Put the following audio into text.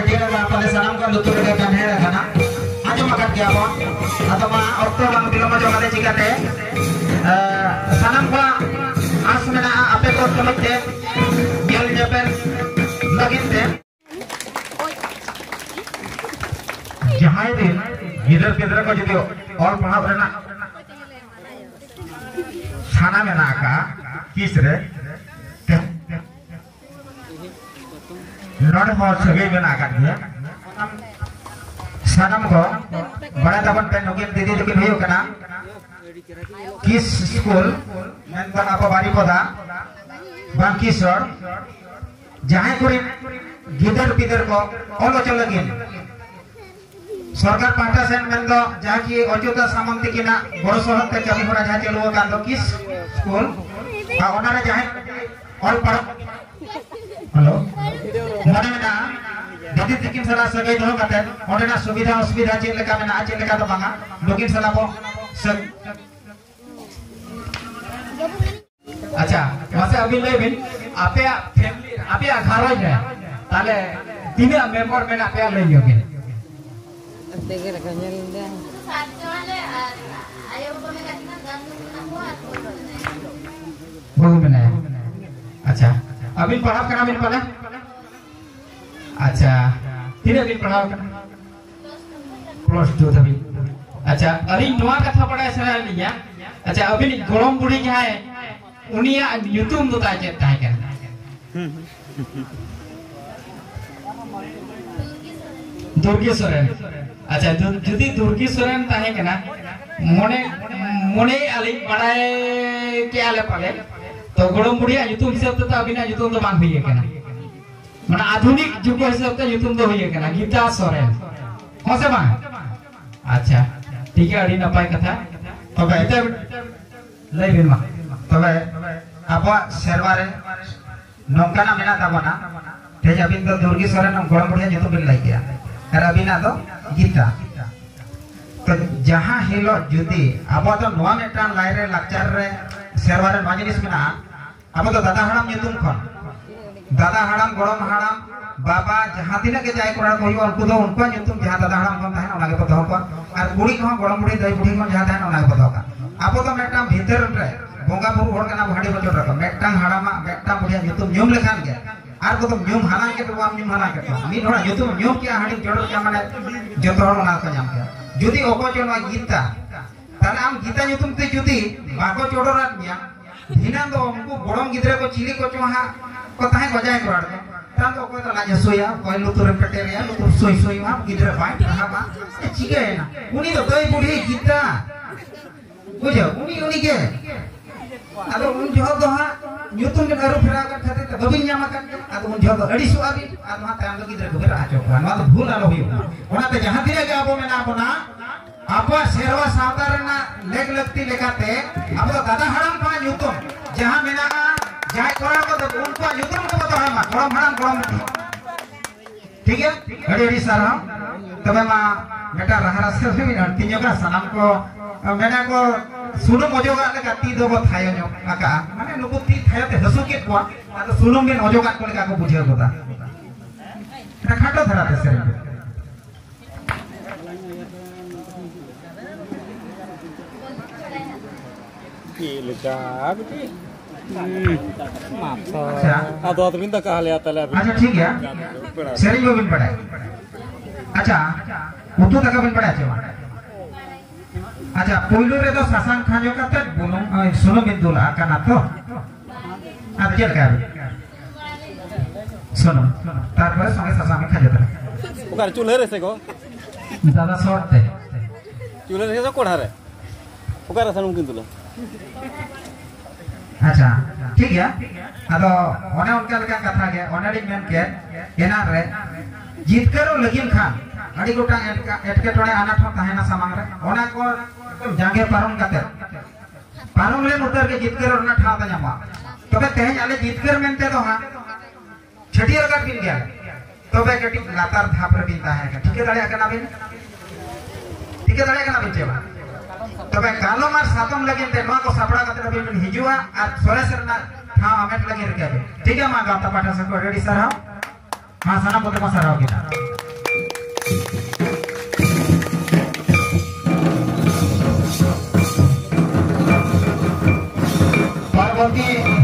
ᱡᱮᱞᱟ ᱯᱟᱞᱮ ᱥᱟᱱᱟᱢ ᱠᱚ ᱞᱩᱛᱩᱨ ᱨᱮ ᱠᱟᱱᱦᱮᱲ ᱟᱠᱟᱱᱟ ᱟᱸᱡᱚᱢ ᱟᱠᱟᱫ ᱜᱮᱭᱟ ᱵᱚᱱ ᱟᱫᱚ ᱢᱟ ᱚᱠᱛᱚ ᱵᱟᱝ ᱵᱤᱞᱚᱢ ᱡᱚᱝ ᱪᱤᱠᱟᱹᱛᱮ ᱥᱟᱱᱟᱢ ᱠᱚᱣᱟᱜ आस मेना आपे को तलब ते गेल जेपेल लगिन ते जहां दिन गिदर गिदर को जदि और पढ़ाव रेना साना मेना का किस रे नॉट हो सगे मेना का दिया सानम को बड़ा तबन पे नगिन दीदी तकिन हुयो कना किस स्कूल मेनबन apa Baripada Bangkisor jahay kuri gider ko olo cholagin सरकार पाटा सेन मेंदो जाकी अयोध्या सामंती किना बड़ सहर ते कमी होरा जा चलुवा कान दो किस स्कूल आ ओनारे जाहे ऑल पढ़ हेलो मने ना दीदी तकिन सला सगै दो काते ओडेना सुविधा असुविधा चे लेका मेना चे लेका तो बांगा लोगिन सला को अच्छा मासे अभी लेबिन आपे फैमिली आपे घरज रे ताले तीना मेंबर में आपे लइयो के देखे रखा नेल दे सात जोले आयो को में कितना गाम बहु में अच्छा अभी पढ़ा करना बिन पढ़ा अच्छा तीन दिन पढ़ा करना +2 तभी अच्छा अरी नवा कथा पढ़ा सरा लिया अच्छा अभी गोरम बुढ़ी क्या है उनिया यूट्यूब तो ताजे ताहे के दुर्गी सोरेन अच्छा जुदी दुर्गी सोरेन ताहे के ना मोने मोने आली पढ़ाए के आले पढ़े तो गोरम बुढ़ी यूट्यूब हिसाब तो अभी ना यूट्यूब तो मांग हुई है ना माने आधुनिक जुग हिसाब तो यूट्यूब तो हुई है ना गीता सोरेन हो से बांग अच्छा ठीक है अड़ी नपाय कथा तो कहते ले बिन मा तबे अब शेरवारे नौकाना मेना ताबना तेज अबिन तो दुर्गी सोरेन गोरम बुढ़िया जुतु बिन लाई गया और अबिना तो गीता तो जहां हिलो जुदी अब तो नवा मेटान लाइरे लक्चर रे शेरवारे माजिनिस मेना अब तो दादा हड़ाम जुतुम खन दादा हड़ाम गोरम हड़ाम बाबा जहां तिना के जाय कोरा कोई उनको तो उनको जुतुम जहां दादा हड़ाम खन ताहे ओना के पतो को और बुढ़ी को गोरम बुढ़ी दई बुढ़ी को जहां ताहे ओना के पतो का अब तो मेटा भीतर रे बोंगा बुरु होड़ कना भाड़ी बचो रखो मेटांग हाड़ामा मेटांग बुढ़िया ᱧᱩᱛᱩᱢ ᱧᱩᱢ लेखान के आर को तो ᱧᱩᱢ हाना के तो आम ᱧᱩᱢ हाना के मी थोड़ा ᱧᱩᱛᱩᱢ ᱧᱩᱢ के हाड़ी जोड़ के माने जतो होड़ ना को ᱧᱟᱢ के जुदी ओको चोनो गीता ताले आम गीता ᱧᱩᱛᱩᱢ ते जुदी बाको चोड़ोरात मिया धिना दो उनको बड़म गिदरे को चिली को चोहा को ताहे गजाय को आड़ तान तो को तो लाज सोया कोई लुतुर पेटेरिया लुतुर सोई सोई मा गिदरे बाइट रहा बा चिके ना उनी तो दई बुढ़ी गीता बुझो उनी के आदो उन जो दो हा यूट्यूब के करू फेरा कर खाते तो बबिन ᱧᱟᱢ आकन आदो उन जो दो अड़ी सुआबी आदमा ताम लगी दरे गोबे राचो नो तो भूल आलो हुयो ओना ते जहां दिने के आबो मेना बना आपा शेरवा सावतारना लेग लगती लेकाते अब तो दादा हड़ाम का यूट्यूब जहां मेना जाय कोरा को तो उनको यूट्यूब को तो है मा गोरम हड़ाम गोरम ठीक है अड़ी सारा तबे मा बेटा रहारा से भी तीनों का सलाम को मेना को सुनो मजोगा लेका ती दो को थायो नो आका माने नुको ती थायो ते हसु के को आतो सुनो बिन मजोगा को लेका को बुझे होता एटा खाटो धरा ते सेरे की लेका बेटी माफ आ दो बिन तक कहा ले आता ले अच्छा ठीक है सेरे जो बिन पढ़ाए अच्छा उतो तक बिन पढ़ाए छे अच्छा पुइलु रे तो सासांग खाजो काते बुनुम सुनो बिंदुल आकाना तो अब चल का सुनो तारपर संगे सासांग खाजो ता ओकार चूल्हे रे से को दादा सोटते चूल्हे रे से कोढ़ा रे ओकार सनु बिंदुल अच्छा ठीक है अदो ओने उनका लगा कथा के ओनेडी मेन के एना रे जीत करो लगिन खान अड़ी गोटा एटके टोने आना ठो ताहेना सामांग रे ओना को जांगे पारम काते पारम ले उतर के जीतकर और ना ठाव ता ᱧᱟᱢᱟ तबे तेज आले जीतकर मेनते तो हां छटियर का बिन गया तबे कटी लातार धाप रे बिन ताहे का ठीक है दाड़े कना बिन ठीक है दाड़े कना बिन चेबा तबे कालो मार सातम लगिन ते मा को सापड़ा काते बिन हिजुआ और सोरेसरना ठाव अमेट लगे रे ठीक है मा गाता पाठा से को रेडी सर हां साना पोते मा सराव के बाकी